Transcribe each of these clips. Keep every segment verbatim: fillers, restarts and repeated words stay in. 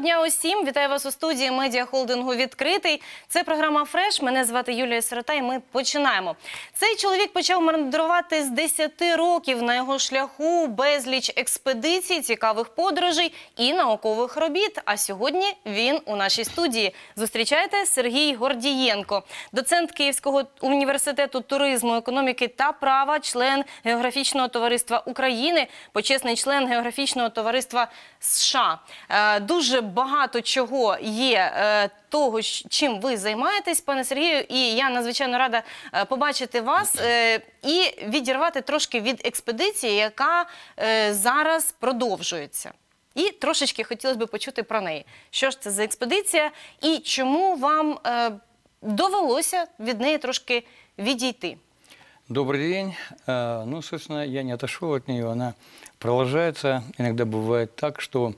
дня усім! Вітаю вас у студії медіахолдингу «Відкритий». Це програма «Фреш». Мене звати Юлія Сирота і ми починаємо. Цей чоловік почав мандрувати з десяти років. На його шляху безліч експедицій, цікавих подорожей і наукових робіт. А сьогодні він у нашій студії. Зустрічайте, Сергій Гордієнко, доцент Київського університету туризму, економіки та права, член Географічного товариства України, почесний член Географічного товариства США. Дуже багато чого є того, чим ви займаєтесь, пане Сергію, і я надзвичайно рада побачити вас і відірвати трошки від експедиції, яка зараз продовжується. І трошечки хотілося б почути про неї. Що ж це за експедиція і чому вам довелося від неї трошки відійти? Добрый день. Ну, собственно, я не отошел от нее. Она продолжается. Иногда бывает так, что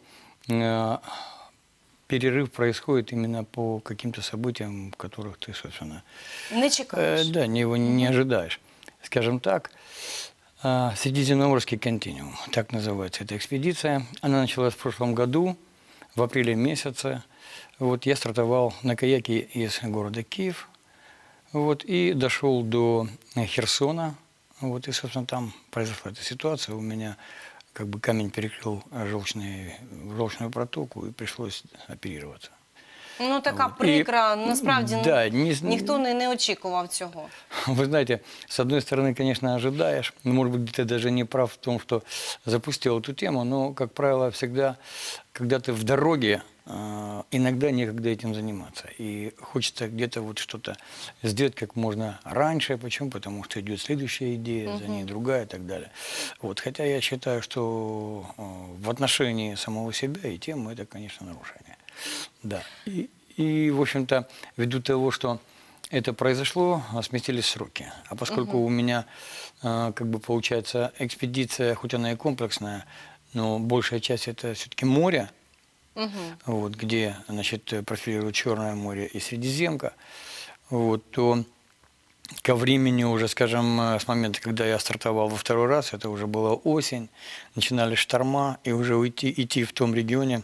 перерыв происходит именно по каким-то событиям, которых ты, собственно... Не чекаешь. Да, его не ожидаешь. Скажем так, Средиземноморский континуум, так называется эта экспедиция. Она началась в прошлом году, в апреле месяце. Вот я стартовал на каяке из города Киев. Вот, и дошел до Херсона, вот, и, собственно, там произошла эта ситуация. У меня как бы камень перекрыл желчный, желчную протоку, и пришлось оперироваться. Ну, така вот. Прикра, и, насправді, да, не, ніхто не, не очікував цього. Вы знаете, с одной стороны, конечно, ожидаешь, может быть, ты даже не прав в том, что запустил эту тему, но, как правило, всегда, когда ты в дороге, иногда некогда этим заниматься. И хочется где-то вот что-то сделать как можно раньше. Почему? Потому что идет следующая идея, uh-huh. за ней другая и так далее. Вот. Хотя я считаю, что в отношении самого себя и темы это, конечно, нарушение. Да. И, и в общем-то, ввиду того, что это произошло, сместились сроки. А поскольку uh-huh. у меня, как бы получается, экспедиция, хоть она и комплексная, но большая часть это все-таки море, Угу. вот, где, значит, профилирует Черное море и Средиземка, вот, то ко времени уже, скажем, с момента, когда я стартовал во второй раз, это уже была осень, начинали шторма, и уже уйти, идти в том регионе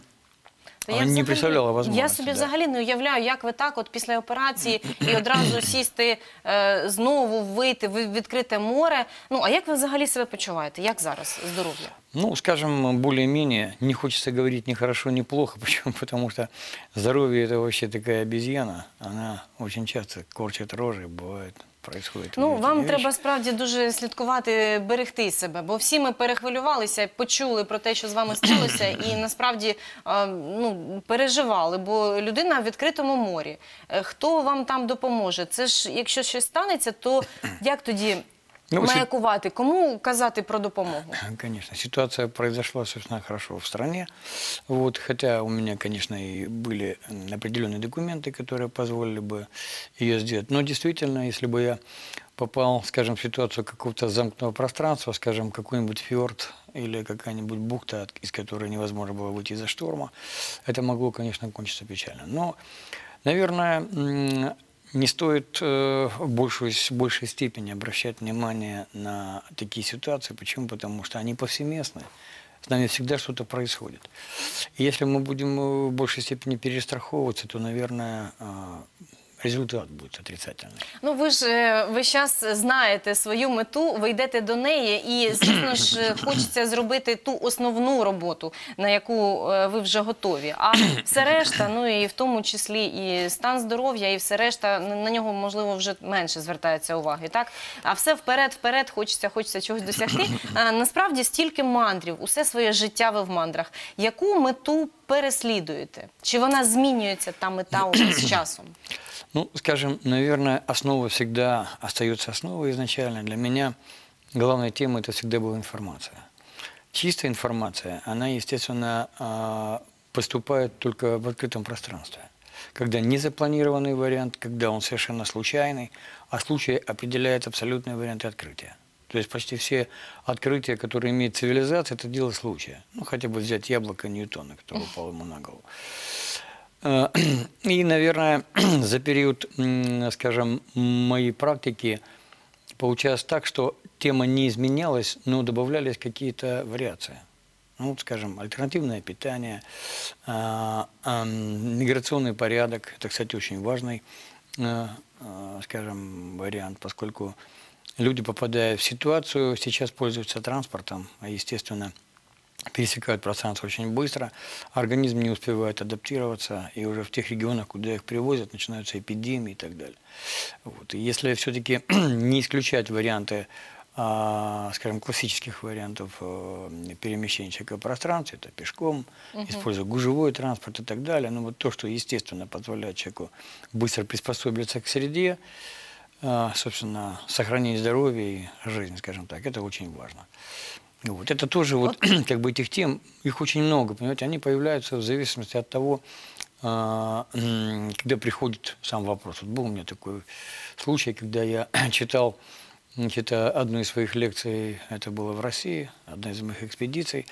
я не представляла можливості. Я собі да. взагалі не уявляю, як ви так от після операції і одразу сісти, е, знову вийти в відкрите море. Ну, а як ви взагалі себе почуваєте? Як зараз здоров'я? Ну, скажем, более-менее, не хочется говорить ни хорошо, ни плохо. Почему? Потому что здоровье – это вообще такая обезьяна. Она очень часто корчит рожи, бывает. Ну, вам треба справді дуже слідкувати, берегти себе, бо всі ми перехвилювалися, почули про те, що з вами сталося, і насправді ну, переживали, бо людина в відкритому морі. Хто вам там допоможе? Це ж, якщо щось станеться, то як тоді ну, маякувати? Кому казати про допомогу? Конечно. Ситуация произошла, собственно, хорошо в стране. Вот, хотя у меня, конечно, и были определенные документы, которые позволили бы ее сделать. Но действительно, если бы я попал, скажем, в ситуацию какого-то замкнутого пространства, скажем, какой-нибудь фьорд или какая-нибудь бухта, из которой невозможно было выйти из-за шторма, это могло, конечно, кончиться печально. Но, наверное, не стоит э, в большей, большей степени обращать внимание на такие ситуации. Почему? Потому что они повсеместны. С нами всегда что-то происходит. И если мы будем в большей степени перестраховываться, то, наверное, э, результат буде отрицательний. Ну, ви ж весь час знаєте свою мету, ви йдете до неї, і, звісно ж, хочеться зробити ту основну роботу, на яку ви вже готові. А все решта, ну і в тому числі і стан здоров'я, і все решта, на нього, можливо, вже менше звертається уваги, так? А все вперед-вперед, хочеться, хочеться чогось досягти. А, насправді, стільки мандрів, усе своє життя ви в мандрах. Яку мету переслідуєте? Чи вона змінюється, та мета уже з часом? Ну, скажем, наверное, основа всегда остается основой изначально. Для меня главной темой это всегда была информация. Чистая информация, она, естественно, поступает только в открытом пространстве. Когда незапланированный вариант, когда он совершенно случайный, а случай определяет абсолютные варианты открытия. То есть почти все открытия, которые имеет цивилизация, это дело случая. Ну, хотя бы взять яблоко Ньютона, которое упало ему на голову. И, наверное, за период, скажем, моей практики получалось так, что тема не изменялась, но добавлялись какие-то вариации. Ну, вот, скажем, альтернативное питание, а, а, миграционный порядок. Это, кстати, очень важный, а, а, скажем, вариант, поскольку люди, попадая в ситуацию, сейчас пользуются транспортом, а, естественно, пересекают пространство очень быстро, организм не успевает адаптироваться, и уже в тех регионах, куда их привозят, начинаются эпидемии и так далее. Вот. И если все-таки не исключать варианты, а, скажем, классических вариантов э, перемещения человека в пространстве, это пешком, Мгм. используя гужевой транспорт и так далее, но вот то, что, естественно, позволяет человеку быстро приспособиться к среде, э, собственно, сохранить здоровье и жизнь, скажем так, это очень важно. Вот. Это тоже вот, как бы этих тем, их очень много, понимаете, они появляются в зависимости от того, а, м, когда приходит сам вопрос. Вот был у меня такой случай, когда я читал, значит, а, одну из своих лекций, это было в России, одна из моих экспедиций,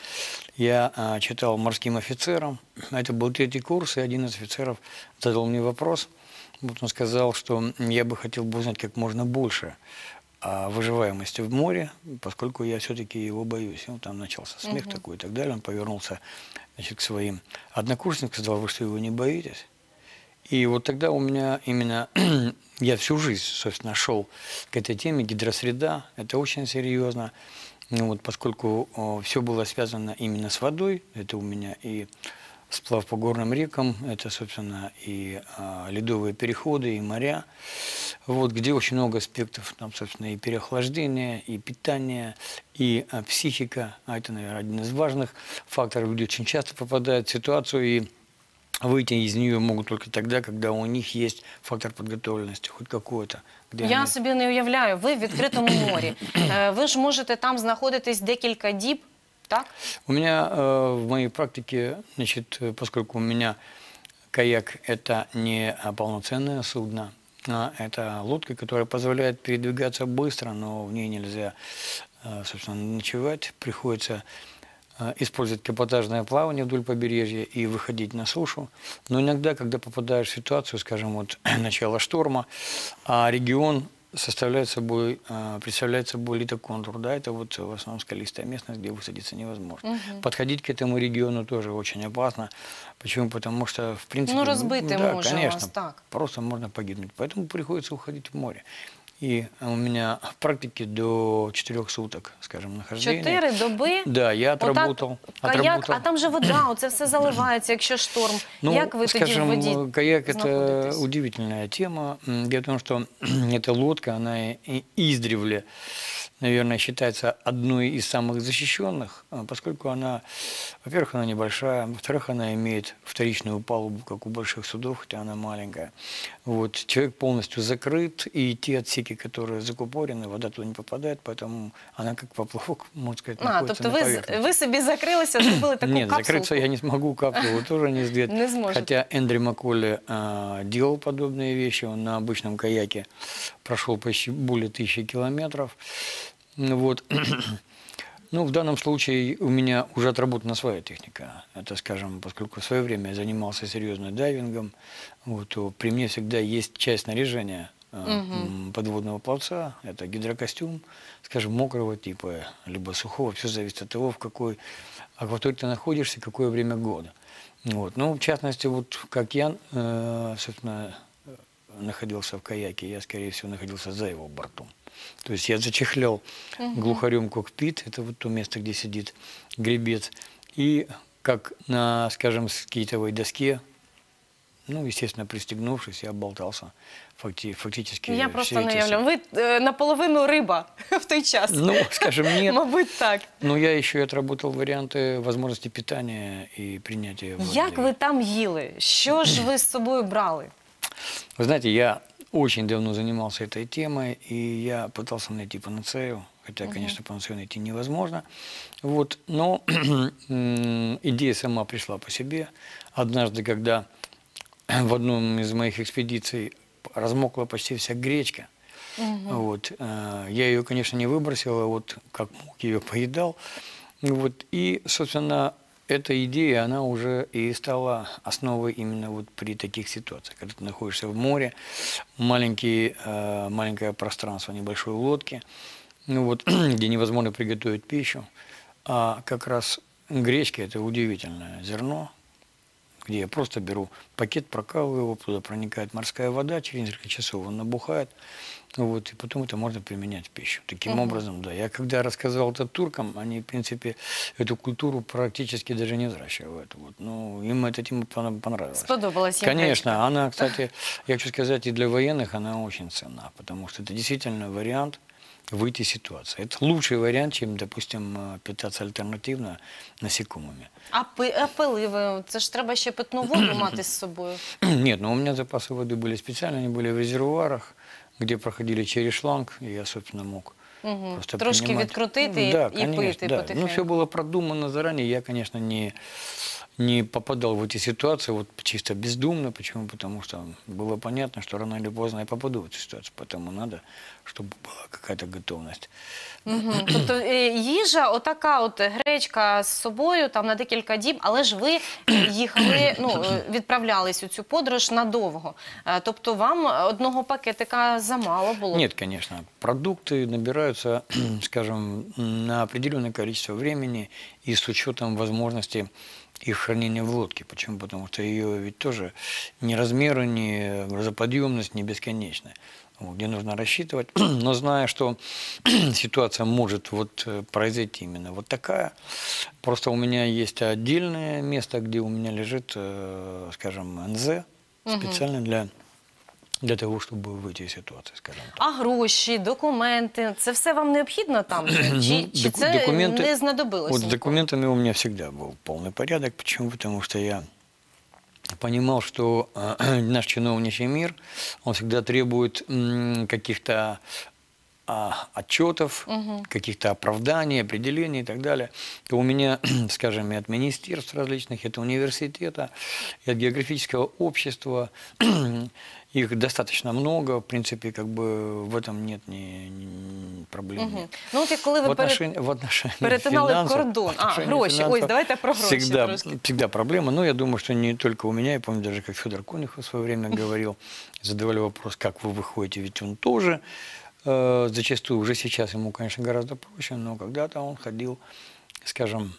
я а, читал морским офицерам, это был третий курс, и один из офицеров задал мне вопрос, вот он сказал, что я бы хотел бы узнать как можно больше о выживаемости в море, поскольку я все-таки его боюсь. И он там начался смех Мгм. такой и так далее. Он повернулся, значит, к своим однокурсникам, сказал, вы что, его не боитесь? И вот тогда у меня именно, я всю жизнь, собственно, шел к этой теме, гидросреда, это очень серьезно. Ну, вот, поскольку все было связано именно с водой, это у меня и сплав по горным рекам, это, собственно, и а, ледовые переходы, и моря, вот, где очень много аспектов, там, собственно, и переохлаждение, и питание, и а, психика, а это, наверное, один из важных факторов. Люди очень часто попадают в ситуацию, и выйти из нее могут только тогда, когда у них есть фактор подготовленности, хоть какой-то. Где Я они... собі не уявляю, ви в відкритому морі. Е, Ви ж можете там знаходитись декілька діб, так? У меня э, в моей практике, значит, э, поскольку у меня каяк – это не а, полноценное судно, а это лодка, которая позволяет передвигаться быстро, но в ней нельзя, э, собственно, ночевать. Приходится э, использовать каботажное плавание вдоль побережья и выходить на сушу. Но иногда, когда попадаешь в ситуацию, скажем, вот начало шторма, а регион составляет собой, а, представляет собой литоконтур, да, это вот в основном скалистая местность, где высадиться невозможно. Мгм. Подходить к этому региону тоже очень опасно. Почему? Потому что, в принципе, Ну, розбити да, може конечно, вас, так. просто можно погибнуть. Поэтому приходится уходить в море. И у меня в практике до четырех суток, скажем, нахождения. Чотири доби? Да, я Отак, отработал. каяк, отработал. а там же вода, оце все заливається, якщо шторм. Ну, Як ви тоді в скажем, воді каяк – это знаходитесь? удивительная тема. М, Дело в том, что эта лодка, она и- издревле, наверное, считается одной из самых защищенных, а, поскольку она, во-первых, она небольшая, во-вторых, она имеет вторичную палубу, как у больших судов, хотя она маленькая. Вот. Человек полностью закрыт, и те отсеки, которые закупорены, вода туда не попадает, поэтому она как поплавок, можно сказать, А, находится тобто на ви, з- поверхности. ви собі закрилися, зробили таку Нет, капсулку? закрыться я не смогу, капсулу тоже не сделать. Не сможете. Хотя Эндрю Макколли а, делал подобные вещи, он на обычном каяке прошел почти более тысячи километров. Ну вот. Ну, в данном случае у меня уже отработана своя техника. Это, скажем, поскольку в свое время я занимался серьезно дайвингом, вот, то при мне всегда есть часть снаряжения а, м, подводного пловца. Это гидрокостюм, скажем, мокрого типа, либо сухого. Все зависит от того, в какой акватории ты находишься, какое время года. Вот. Ну, в частности, вот как я, э, собственно, э, находился в каяке, я, скорее всего, находился за его бортом. То есть я зачехлял глухарем кокпит, это вот то место, где сидит гребец, и как на, скажем, скейтовой доске, ну, естественно, пристегнувшись, я болтался факти фактически Я все просто не эти уявляю. Ви е, наполовину риба в той час. Ну, скажем, нет. Мабуть, так. Но я еще и отработал варианты возможности питания и принятия воды. Як ви там їли? Що ж ви з собою брали? Вы знаете, я очень давно занимался этой темой, и я пытался найти панацею, хотя, конечно, панацею найти невозможно. Вот, но м, идея сама пришла по себе. Однажды, когда в одном из моих экспедиций размокла почти вся гречка, вот, э, я ее, конечно, не выбросил, а вот как мог ее поедал. Вот, и, собственно, эта идея, она уже и стала основой именно вот при таких ситуациях, когда ты находишься в море, маленький, э, маленькое пространство небольшой лодки, ну вот, где невозможно приготовить пищу, а как раз гречка – это удивительное зерно, где я просто беру пакет, прокалываю его, туда проникает морская вода, через несколько часов он набухает, вот, и потом это можно применять в пищу. Таким Мгм. образом, да. Я когда рассказал это туркам, они, в принципе, эту культуру практически даже не взращивают. Вот. Ну, им эта тема пон- понравилась. Сподобалась їм гречка. Конечно, она, кстати, я хочу сказать, и для военных она очень ценна, потому что это действительно вариант выйти из ситуации. Это лучший вариант, чем, допустим, э, питаться альтернативно насекомыми. А, пи, а пили ви? Це ж треба ще питну воду мати з собою. Нет, ну у меня запасы воды были специальные, они были в резервуарах, где проходили через шланг, и я, собственно, мог Мгм. просто Трошки принимать. відкрутити і- Да, і конечно, пити да. потихеньку. Ну, все было продумано заранее, я, конечно, не, не попадал в эти ситуации вот чисто бездумно. Почему? Потому что было понятно, что рано или поздно я попаду в эту ситуацию, поэтому надо, чтобы была какая-то готовность. Мгм. Тобто е, їжа, отака от гречка з собою там на декілька діб, але ж ви їхали, ну, е, відправлялись у цю подорож надовго. Е, Тобто вам одного пакетика замало було? Нет, конечно. Продукты набираются, скажем, на определенное количество времени и с учетом возможности их хранения в лодке. Почему? Потому что ее ведь тоже ни размеры, ни грузоподъемность не бесконечная. Вот, где нужно рассчитывать, но зная, что ситуация может вот э, произойти именно вот такая, просто у меня есть отдельное место, где у меня лежит, э, скажем, эн зэ, специально для, для того, чтобы выйти из ситуации, скажем так. А гроші, документи, це все вам необхідно там? же? Чи, Ну, чи доку- це документи- не знадобилось? Вот с ніколи? документами у меня всегда был полный порядок. Почему? Потому что я понимал, что э, наш чиновничий мир, он всегда требует м, каких-то а, отчетов, каких-то оправданий, определений и так далее. То у меня, скажем, и от министерств различных, это университета, и от географического общества, их достаточно много, в принципе, как бы в этом нет ни, ни проблем. Мгм. нет. Ну, от як коли В ви перед... отношении, в отношении перетинали финансов- кордон. в А, отношении гроші. Ось, финансов давайте про гроші всегда, трошки. всегда проблема. Но я думаю, что не только у меня, я помню даже, как Федор Конюхов в свое время говорил, задавали вопрос, как вы выходите, ведь он тоже э, зачастую, уже сейчас ему, конечно, гораздо проще, но когда-то он ходил, скажем,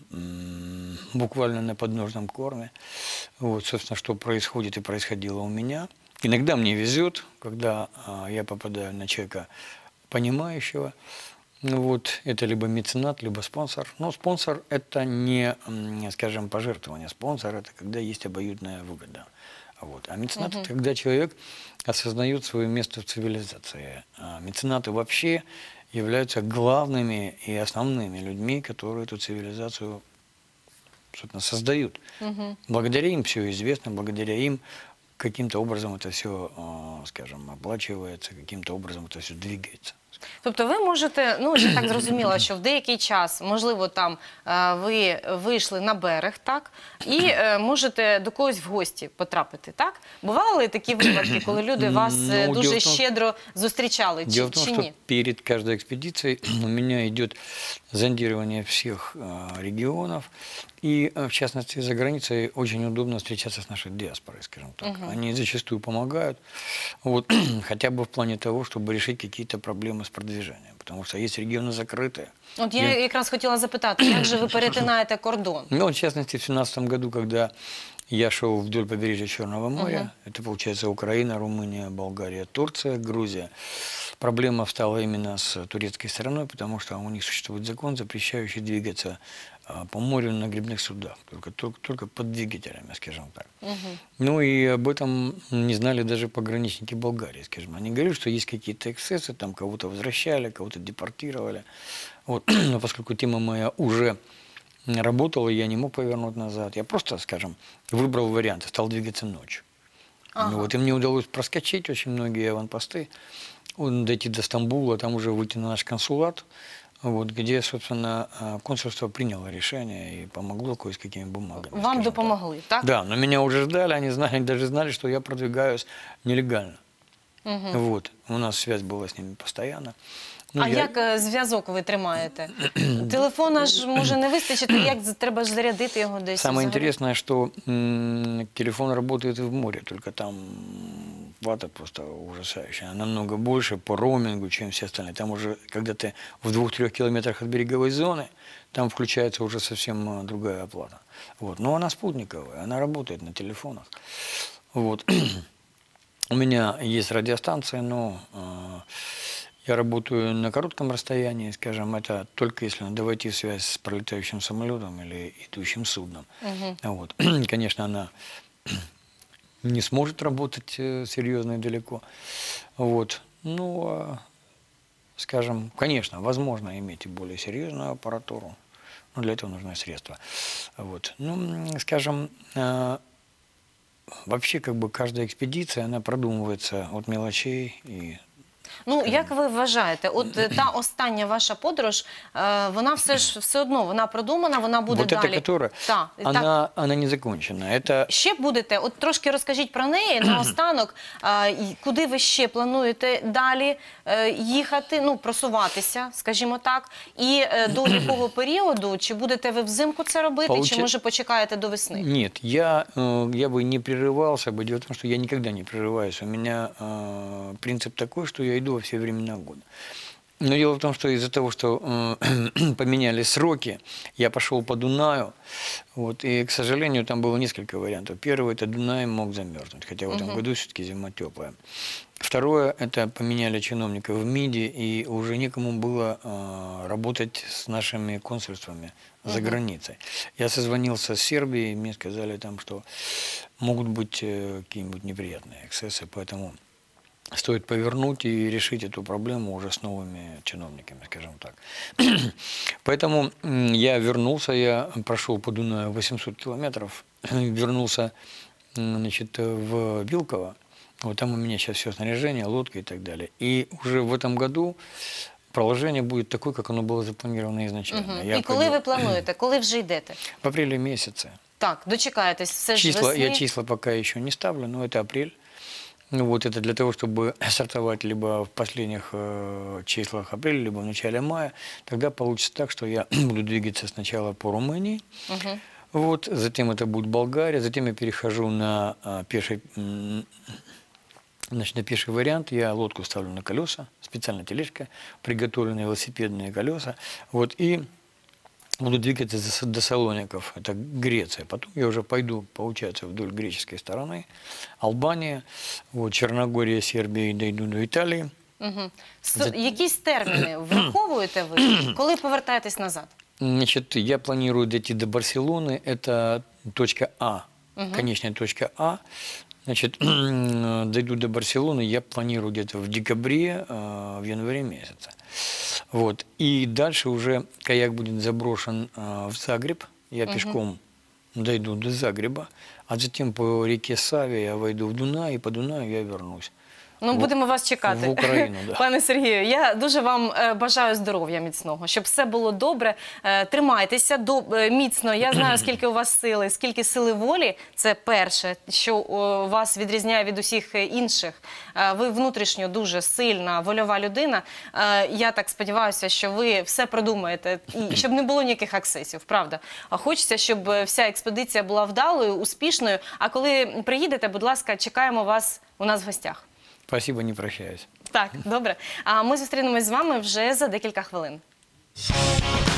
м, буквально на подножном корме. Вот, собственно, что происходит и происходило у меня. Иногда мне везет, когда а, я попадаю на человека понимающего. Ну вот, это либо меценат, либо спонсор. Но спонсор – это не, м, скажем, пожертвование. Спонсор – это когда есть обоюдная выгода. Вот. А меценат – это когда человек осознает свое место в цивилизации. А меценаты вообще являются главными и основными людьми, которые эту цивилизацию, собственно, создают. Благодаря им все известно, благодаря им каким-то образом это все, скажем, оплачивается, каким-то образом это все двигается. Тобто ви можете, ну, я так зрозуміла, що в деякий час, можливо, там е, ви вийшли на берег, так, і е, можете до когось в гості потрапити, так? Бували такі випадки, коли люди вас е, Ну, дуже дело в том- щедро зустрічали, чи, Дело в том, чи что ні? перед каждой экспедицией у меня идет зондирование всех э, регионов. И, э, в частности, за границей очень удобно встречаться с нашей диаспорой, скажем так. Они зачастую помогают, вот, хотя бы в плане того, чтобы решить какие-то проблемы с продвижением. Потому что есть регионы закрытые. От я якраз хотіла запитати, як же ви перетинаєте кордон? Ну, вот, в частности, в две тысячи семнадцатом году, когда я шел вдоль побережья Черного моря, это, получается, Украина, Румыния, Болгария, Турция, Грузия, проблема встала именно с турецкой стороной, потому что у них существует закон, запрещающий двигаться а, по морю на грибных судах, только, только, только под двигателями, скажем так. Ну и об этом не знали даже пограничники Болгарии, скажем. Они говорили, что есть какие-то эксцессы, там кого-то возвращали, кого-то депортировали. Вот. Но поскольку тема моя уже работала, я не мог повернуть назад. Я просто, скажем, выбрал вариант, стал двигаться ночью. Ну, вот, и мне удалось проскочить очень многие аванпосты, вот, дойти до Стамбула, там уже выйти на наш консулат, вот, где, собственно, консульство приняло решение и помогло кое с какими бумагами. Вам скажем так. допомогли, так? Да, но меня уже ждали, они знали, даже знали, что я продвигаюсь нелегально. Вот, у нас связь была с ними постоянно. Ну, А я- як е, зв'язок ви тримаєте? Телефона ж може не вистачити, як з- треба ж зарядити його десь? Самое взагалі? интересное, что м, телефон работает и в море, только там зарплата просто ужасающая. Она намного больше по роумингу, чем все остальные. Там уже, когда ты в двух-трех километрах от береговой зоны, там включается уже совсем а, другая оплата. Вот. Но она спутниковая, она работает на телефонах. Вот. У меня есть радиостанция, но э, я работаю на коротком расстоянии, скажем, это только если надо войти в связь с пролетающим самолетом или идущим судном. Угу. Вот. Конечно, она не сможет работать э, серьезно и далеко. Вот. Ну, э, скажем, конечно, возможно иметь и более серьезную аппаратуру, но для этого нужны средства. Вот. Ну, скажем, э, вообще, как бы, каждая экспедиция, она продумывается от мелочей и... Ну, як ви вважаєте, от е, та остання ваша подорож, е, вона все ж все одно, вона продумана, вона буде вот далі. эта, которая, Та, так. она, она не закончена. Это... Ще будете, от трошки розкажіть про неї наостанок, е, і куди ви ще плануєте далі е, їхати, ну, просуватися, скажімо так, і е, до якого періоду, чи будете ви взимку це робити, Получи... чи може почекаєте до весни? Нет, я, э, я бы не прерывался бы. Дело в том, что я никогда не прерываюсь. У меня э, принцип такой, что я иду во все времена года. Но дело в том, что из-за того, что э, поменялись сроки, я пошел по Дунаю, вот, и, к сожалению, там было несколько вариантов. Первый – это Дунай мог замерзнуть, хотя в этом угу. году все-таки зима теплая. Второе – это поменяли чиновников в МИДе, и уже некому было э, работать с нашими консульствами за угу. границей. Я созвонился с Сербией, и мне сказали там, что могут быть э, какие-нибудь неприятные эксцессы, поэтому... Стоит повернуть и решить эту проблему уже с новыми чиновниками, скажем так. Поэтому я вернулся, я прошел по Дунаю восемьсот километров, вернулся, значит, в Вилково. Вот там у меня сейчас все снаряжение, лодка и так далее. И уже в этом году проложение будет такое, как оно было запланировано изначально. Угу. Я І коли пойду... ви плануєте, коли вже йдете? В апреле месяце. Так, дочекаєтесь, все ж Числа, весни. я числа пока еще не ставлю, но это апрель. Ну, вот это для того, чтобы стартовать либо в последних э, числах апреля, либо в начале мая. Тогда получится так, что я буду двигаться сначала по Румынии, угу. вот, затем это будет Болгария, затем я перехожу на, э, пеший, э, значит, на пеший вариант. Я лодку ставлю на колеса, специальная тележка, приготовленные велосипедные колеса. Вот, и буду двигаться до Салоников, это Греция. Потом я уже пойду, получается, вдоль греческой стороны. Албания, вот, Черногория, Сербия, и дойду до Италии. Угу. За... Якісь терміни враховуєте ви, коли повертаєтесь назад? Значит, я планирую дойти до Барселоны, это точка А, угу. конечная точка А. Значит, дойду до Барселоны, я планирую где-то в декабре, в январе месяце. Вот. И дальше уже каяк будет заброшен в Загреб, я угу. пешком дойду до Загреба, а затем по реке Саве я войду в Дунай, и по Дунаю я вернусь. Ну, будемо вас чекати, в Україну, да. Пане Сергію. Я дуже вам е, бажаю здоров'я міцного, щоб все було добре. Е, тримайтеся до, е, міцно. Я знаю, скільки у вас сили, скільки сили волі. Це перше, що е, вас відрізняє від усіх інших. Е, ви внутрішньо дуже сильна, вольова людина. Е, я так сподіваюся, що ви все продумаєте, і щоб не було ніяких аксесів, правда. А хочеться, щоб вся експедиція була вдалою, успішною. А коли приїдете, будь ласка, чекаємо вас у нас в гостях. Спасибо, не прощаюсь. Так, добре. А ми зустрінемось з вами вже за декілька хвилин.